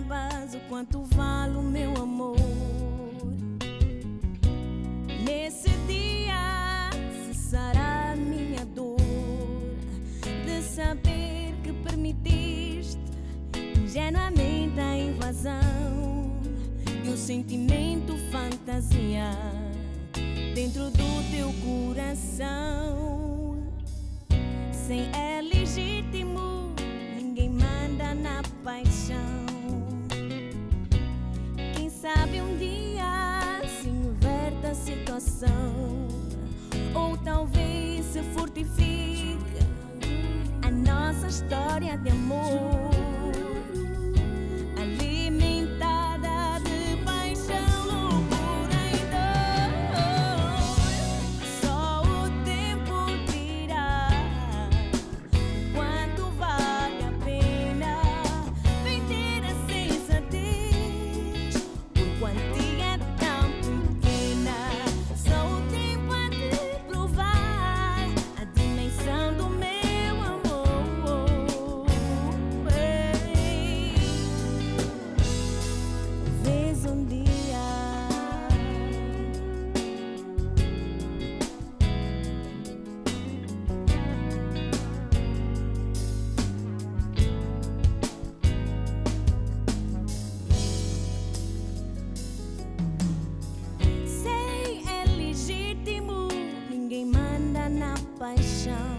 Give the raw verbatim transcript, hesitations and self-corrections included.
saibas o quanto vale o meu amor. Nesse dia cessará a minha dor de saber que permitiste ingenuamente a invasão de um sentimento fantasia dentro do teu coração. Sem é legítimo, ninguém manda na paixão. Quem sabe um dia se inverte a situação, ou talvez se fortifique a nossa história de amor, alimentada de paixão, loucura e dor. Só o tempo dirá quanto vale a pena vender a sensatez por quantia tão pequena. Só o tempo há de provar a dimensão do meu amor. Ei, talvez um dia sei, é legítimo, ninguém manda na paixão.